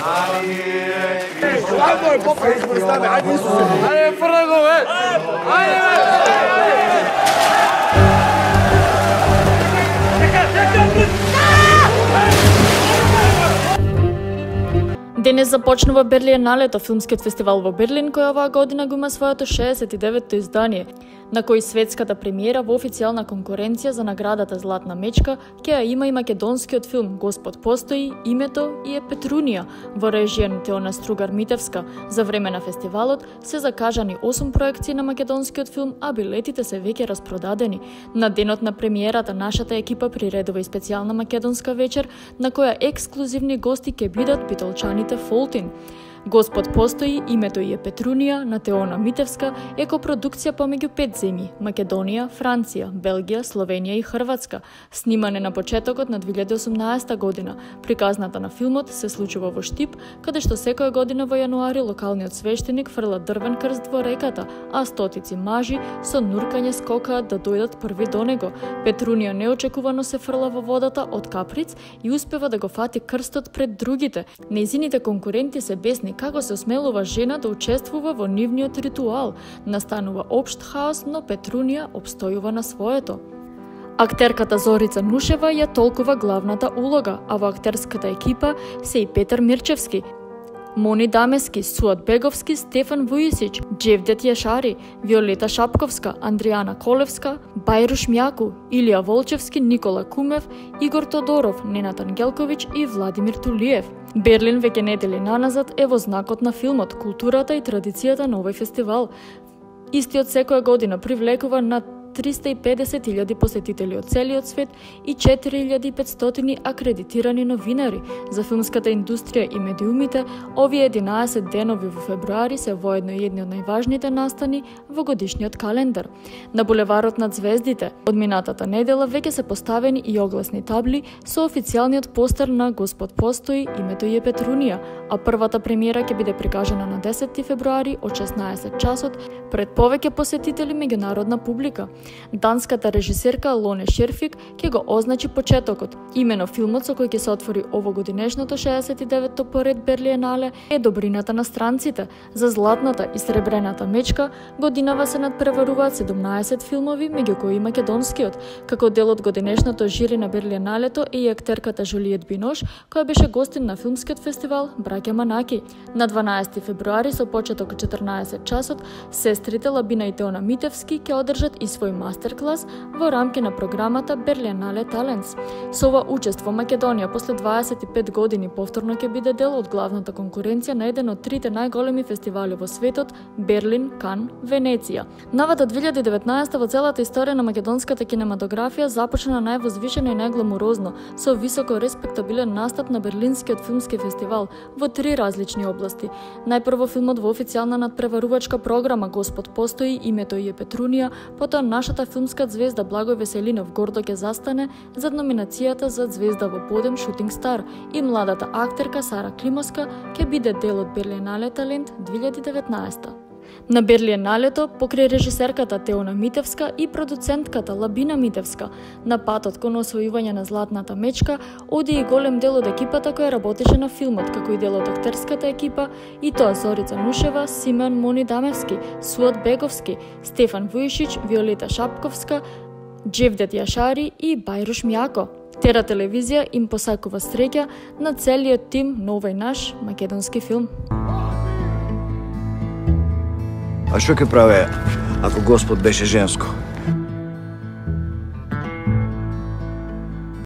Денес започнува Берлиеналето, филмскиот фестивал во Берлин, кој оваа година го има своето 69-то издание, на кој светската премиера во официјална конкуренција за наградата Златна мечка ќе ја има и македонскиот филм Господ постои, името и е Петрунија во режија на Теона Стругар-Митевска. За време на фестивалот се закажани 8 проекции на македонскиот филм, а билетите се веќе распродадени. На денот на премиерата нашата екипа приредува и специјална македонска вечер на која ексклузивни гости ќе бидат битолчаните Фолтин. Господ постои, името и е Петрунија на Теона Митевска е копродукција помеѓу 5 земји – Македонија, Франција, Белгија, Словенија и Хрватска. Снимане на почетокот на 2018 година. Приказната на филмот се случува во Штип, каде што секоја година во јануари локалниот свештеник фрла дрвен крст во реката, а стотици мажи со нуркање скокаат да дојдат први до него. Петрунија неочекувано се фрла во водата од Каприц и успева да го фати крстот пред другите. Нејзините конкуренти се бесни како се осмелува жена да учествува во нивниот ритуал. Настанува општ хаос, но Петрунија обстојува на своето. Актерката Зорица Нушева ја толкува главната улога, а во актерската екипа се и Петар Мирчевски, Мони Дамески, Суат Беговски, Стефан Вујисич, Джевдет Јашари, Виолета Шапковска, Андријана Колевска, Бајруш Мјаку, Илија Волчевски, Никола Кумев, Игор Тодоров, Ненат Ангелковиќ и Владимир Тулиев. Берлин веќе недели наназад е во знакот на филмот, културата и традицијата на овој фестивал. Истиот секоја година привлекува над 350.000 посетители од целиот свет и 4.500 акредитирани новинари. За филмската индустрија и медиумите, овие 11 денови во февруари се воедно едни од најважните настани во годишниот календар. На булеварот над звездите, од минатата недела веќе се поставени и огласни табли со официјалниот постер на Господ постои, името и е Петрунија, а првата премиера ќе биде прикажана на 10 февруари од 16 часот пред повеќе посетители меѓународна публика. Данската режисерка Лоне Шерфик ќе го означи почетокот. Имено филмот со кој ќе се отвори овогодинешното 69-то поред Берлиенале е добрината на странците. За Златната и Сребрената мечка годинава се надпреваруваат 17 филмови, меѓу кои и македонскиот. Како дел од годинешното жири на Берлиеналето е и актерката Жулиет Бинош, која беше гостин на филмскиот фестивал Браќа Манаки. На 12 февруари со почеток 14 часот, сестрите Лабина и Теона Митевски ќе одржат и свој мастер-клас во рамки на програмата Берлиенале Талентс. Со ова учество Македонија после 25 години повторно ќе биде дел од главната конкуренција на еден од трите најголеми фестивали во светот – Берлин, Кан, Венеција. Новата 2019 во целата историја на македонската кинематографија започна највозвишено и најгламурозно, со високо респектабилен настап на Берлинскиот филмски фестивал во 3 различни области. Најпрво филмот во официјална надпреварувачка програма Господ постои, името и е Петрунија, потоа нашата филмска звезда Благој Веселинов гордо ќе застане за номинацијата за звезда во подем Шутинг Стар и младата актерка Сара Климовска ќе биде дел од Берлиенале Талент 2019. На Берлиеналето, покрај режисерката Теона Митевска и продуцентката Лабина Митевска, на патот кон освојување на Златната мечка оди и голем дел од екипата која работеше на филмот, како и дел од актерската екипа, и тоа Зорица Нушева, Симеон Мони Дамевски, Суат Беговски, Стефан Вујишич, Виолета Шапковска, Джевдет Јашари и Бајруш Мјако. Тера телевизија им посакува среќа на целиот тим на овој наш македонски филм. А што ќе праве ако Господ беше женско?